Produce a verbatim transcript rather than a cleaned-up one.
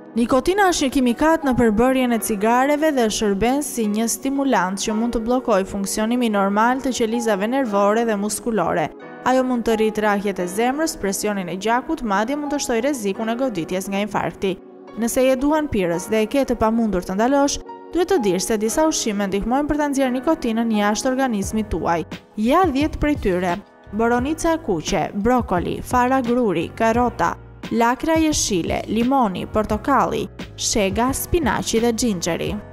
Nikotina është një kimikat në përbërjen e cigareve dhe shërben si një stimulant që mund të bllokojë funksionimin normal të qelizave nervore dhe muskulore. Ajo mund të rritë rrahjet e zemrës, presionin e gjakut, madje mund të shtojë rrezikun e goditjes nga infarkti. Nëse je duhanpirës dhe e ke të pamundur të ndalosh, duhet të dish se disa ushqime ndihmojnë për ta nxjerrë nikotinën jashtë organizmit tuaj. Ja dhjetë prej tyre: boronica e kuqe, brokoli, fara gruri, karrota, lakra jeshile, limoni, portokalli, shega, spinaqi dhe xhinxheri.